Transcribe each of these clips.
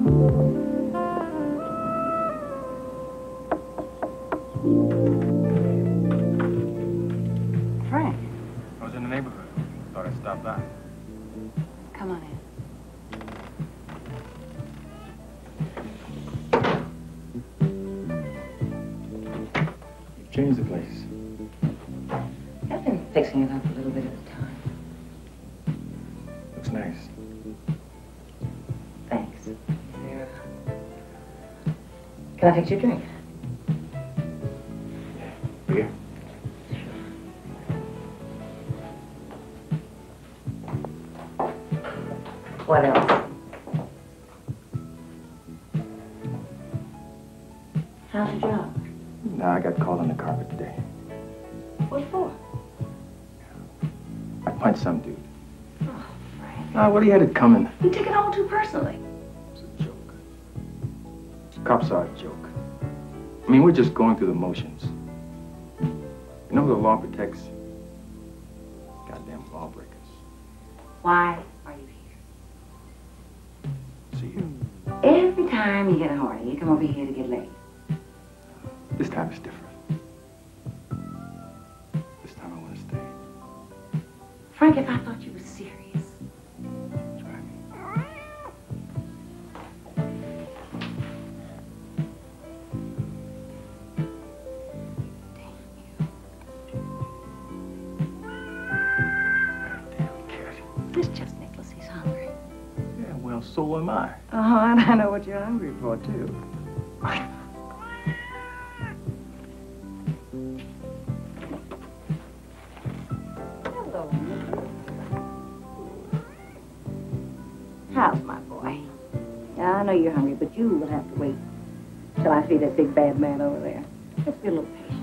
Frank. I was in the neighborhood. Thought I'd stop by. Come on in. You've changed the place. I've been fixing it up a little bit at a time. Looks nice. Thanks. Can I fix you a drink? Beer? What else? How's your job? Nah, I got called on the carpet today. What for? I punched some dude. Oh, Frank. Well, he had it coming. You took it all too personally. It's a joke. Cops are a joke. I mean, we're just going through the motions. You know who the law protects? Goddamn lawbreakers. Why are you here? See you. Every time you get horny, you come over here to get laid. This time it's different. This time I want to stay. Frank, if I thought you were serious. Try me. This just Nicholas, he's hungry. Yeah, well, so am I. Oh, and I know what you're hungry for, too. Hello, Nicholas. How's my boy? Yeah, I know you're hungry, but you will have to wait till I see that big bad man over there. Let's be a little patient.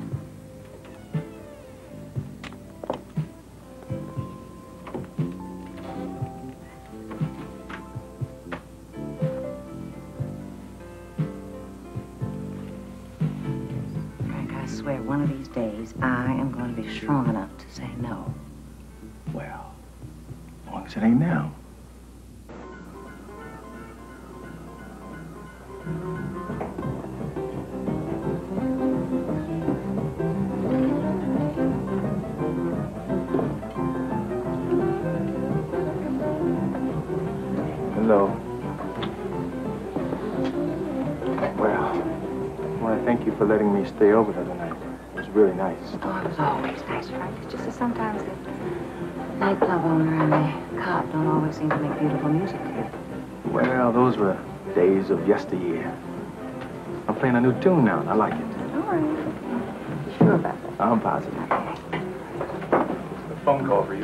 I swear one of these days I am going to be strong enough to say no. Well, as long as it ain't now. Hello. Well, I want to thank you for letting me stay over the other night. It was really nice. Oh, it was always nice, Frank. It's just that sometimes the nightclub owner and the cop don't always seem to make beautiful music to you. Well, those were days of yesteryear. I'm playing a new tune now, and I like it. All right. You sure about that? I'm positive. A phone call for you.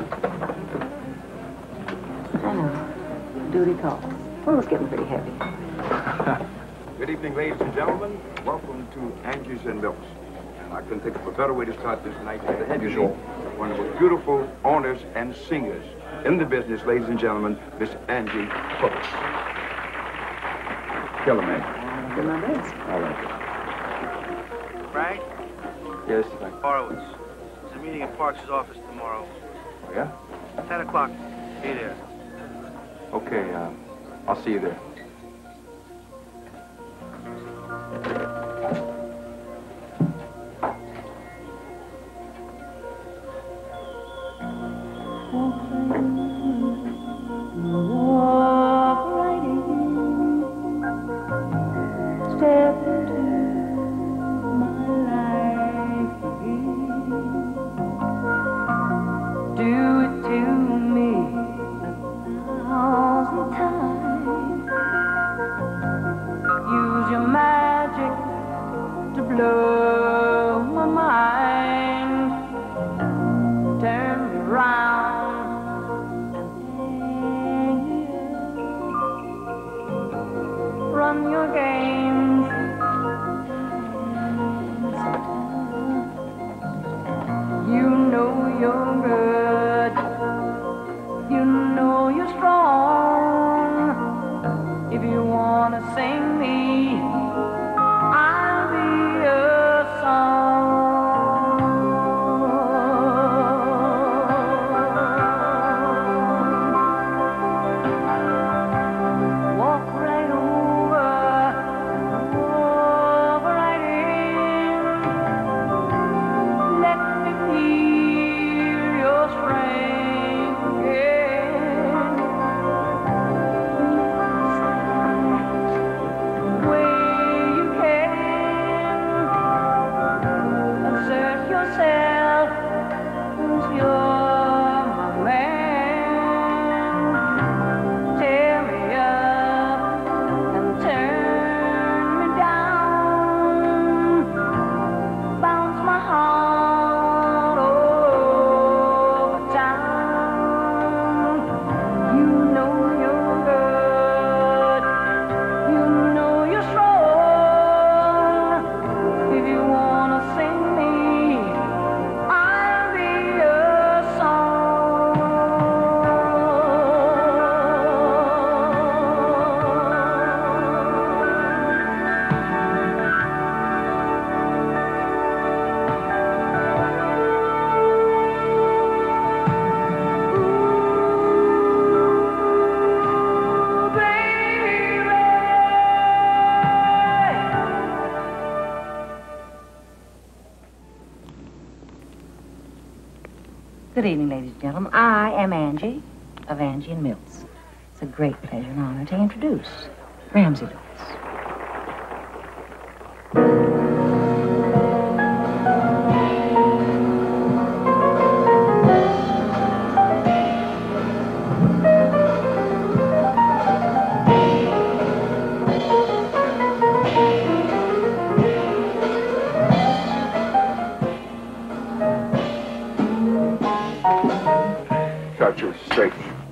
I know. Duty calls. Well, it's getting pretty heavy. Good evening, ladies and gentlemen. Welcome to Angie's and Milks. I couldn't think of a better way to start this night than to introduce one of the most beautiful owners and singers in the business, ladies and gentlemen, Miss Angie Hooks. Killer man. I'll do my best. I like it. Frank? Yes, Frank. Horowitz. There's a meeting in Parks' office tomorrow. Oh, yeah? 10 o'clock. Be there. Okay, I'll see you there. Walk right over Good evening, ladies and gentlemen. I am Angie of Angie and Mills. It's a great pleasure and honor to introduce Ramsey Lewis. Shot you straight.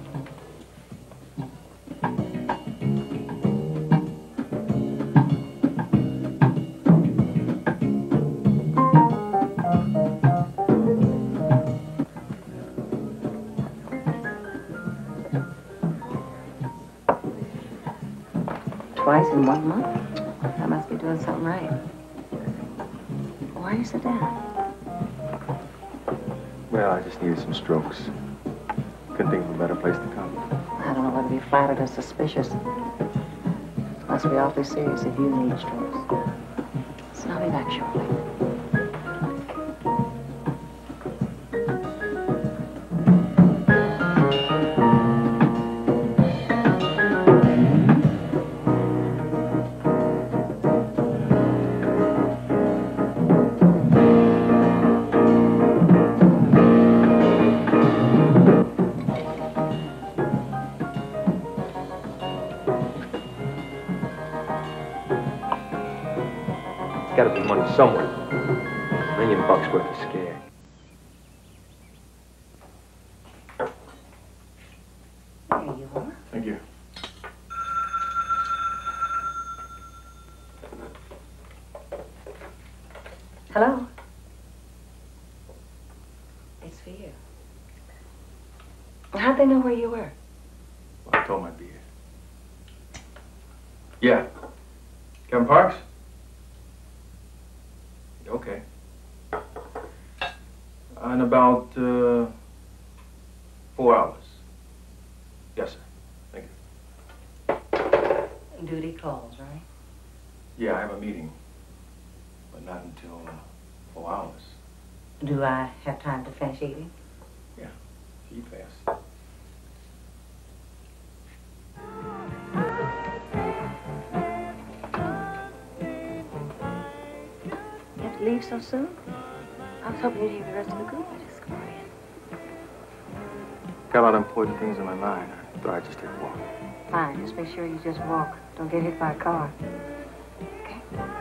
Twice in 1 month? I must be doing something right. Why don't you sit down? Well, I just needed some strokes. Couldn't think of a better place to come. I don't know whether to be flattered or suspicious. Must be awfully serious if you need strokes. So I'll be back shortly. There's gotta be money somewhere. $1 million worth of scare. There you are. Thank you. Hello? It's for you. How'd they know where you were? Well, I told him I'd be here. Yeah. Kevin Parks? Okay. In about 4 hours. Yes, sir. Thank you. Duty calls, right? Yeah, I have a meeting. But not until 4 hours. Do I have time to finish eating? Yeah. Eat fast. You have to leave so soon? I was hoping you'd hear the rest of the good news, Gloria. Got a lot of important things in my mind. I thought I'd just take a walk. Fine, just make sure you just walk. Don't get hit by a car. Okay?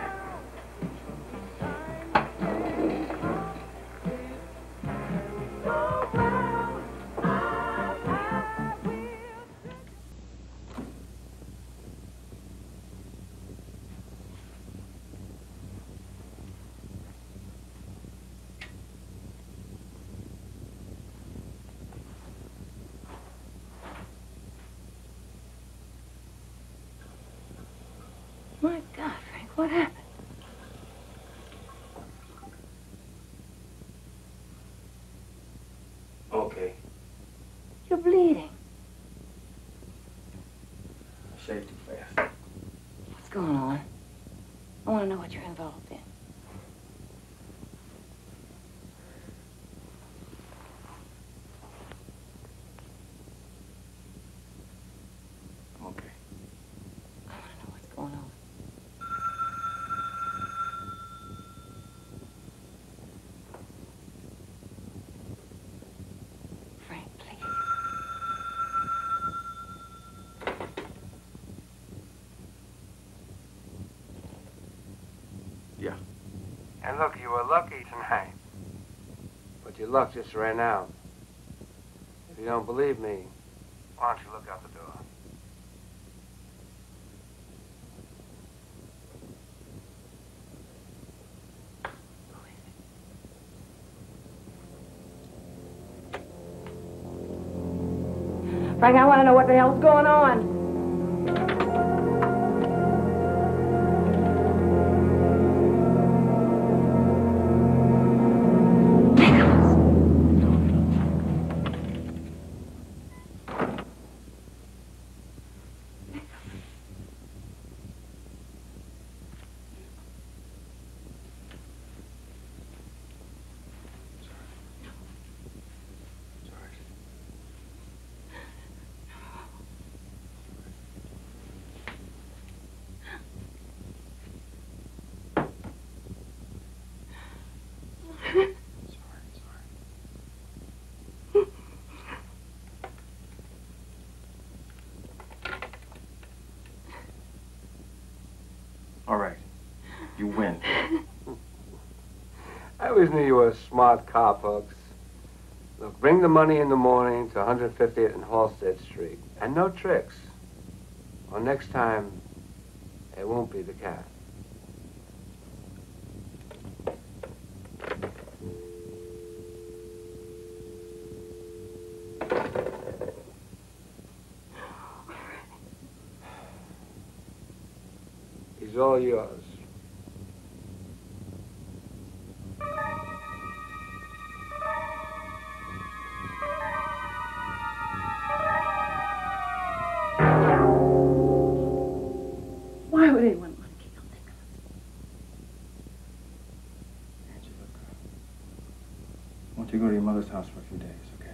My God, Frank, what happened? Okay. You're bleeding. I shaved too fast. What's going on? I want to know what you're involved in. Okay. I want to know what's going on. Frank, please. Yeah. And look, you were lucky tonight. But your luck just ran out. If you don't believe me, why don't you look out the door? Frank, I want to know what the hell's going on. You win. I always knew you were a smart cop, Hooks. Look, bring the money in the morning to 150th and Halstead Street. And no tricks. Or next time, it won't be the cat. He's all yours. Why would anyone want to kill Nicholas? Angie, look. I want you to go to your mother's house for a few days, okay?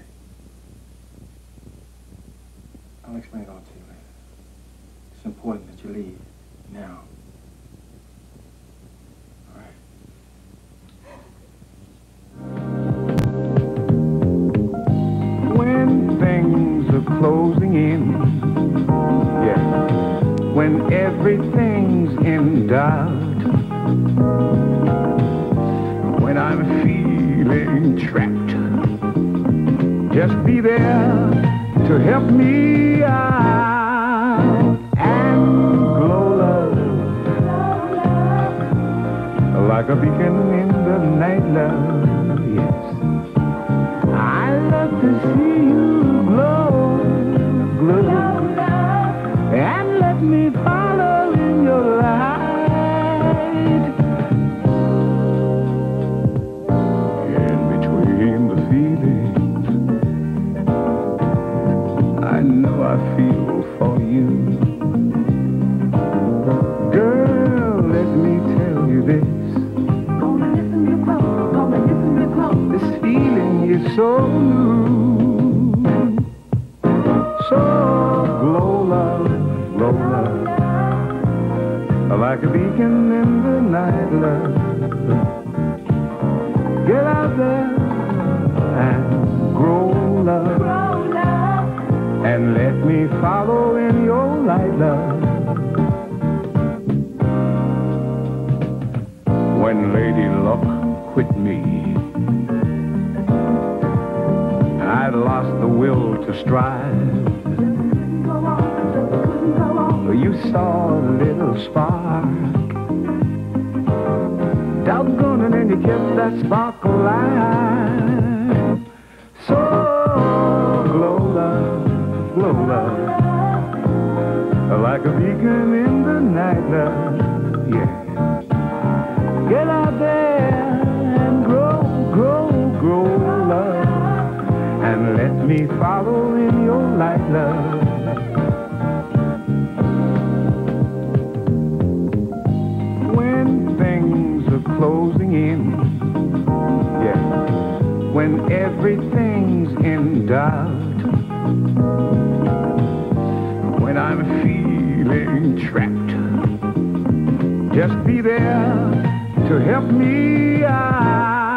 I'll explain it all to you later. It's important that you leave now. All right? When things are closing in, yeah, when everything's in doubt, when I'm feeling trapped, just be there to help me out and glow, love, like a beacon in the night, love, yes. I love to see you glow, glow, and let me follow in your light. In between the feelings, I know I feel for you. Girl, let me tell you this. This feeling is so new, so glow, love, like a beacon in the night, love. Get out there and grow, love, and let me follow in your light, love. When Lady Luck quit me, I'd lost the will to strive. You saw a little spark, doggone it, and you kept that spark alive. So glow, love, like a beacon in the night, love, yeah. Get out there and grow, love, and let me follow in your light, love. When things are closing in, yeah, when everything's in doubt, when I'm feeling trapped, just be there to help me out.